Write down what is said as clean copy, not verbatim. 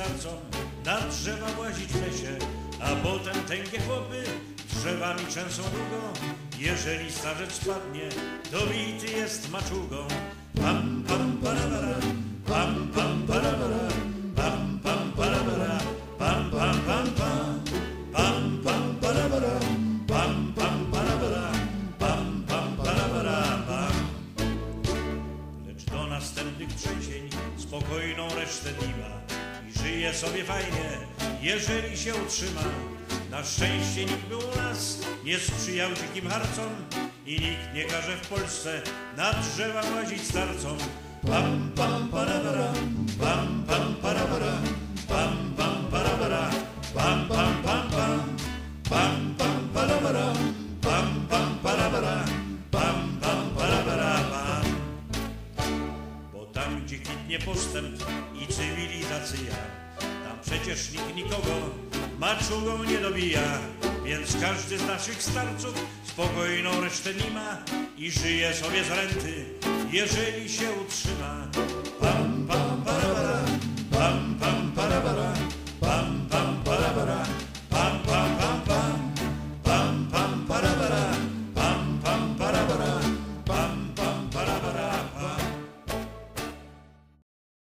starcom na drzewa łazić w lesie, a potem tęgie chłopy drzewami trzęsą długo. Jeżeli starzec spadnie, to bity jest maczugą. Pam, pam, parabara, pam, pam, parabara, pam, pam, parabara, pam, pam, pam, pam, pam, pam, parabara, pam, pam, parabara, pam, pam, parabara, pam. Lecz do następnych trzęsień spokojną resztę dnia i żyje sobie fajnie, jeżeli się utrzyma. Na szczęście nikt był u nas nie sprzyjał dzikim harcom i nikt nie każe w Polsce na drzewa łazić starcom. Pam, pam, parabara, pam, pam, parabara, pam, pam, parabara, pam, pam, pam, pam, pam, pam, parabara, pam, pam, parabara, pam, pam, parabara, pam. Bo tam, gdzie kwitnie postęp i cywilizacja, tam przecież nikt nikogo maczugą nie dobija, więc każdy z naszych starców spokojną resztę dni ma i żyje sobie z renty, jeżeli się utrzyma. Pam, pam, parabara,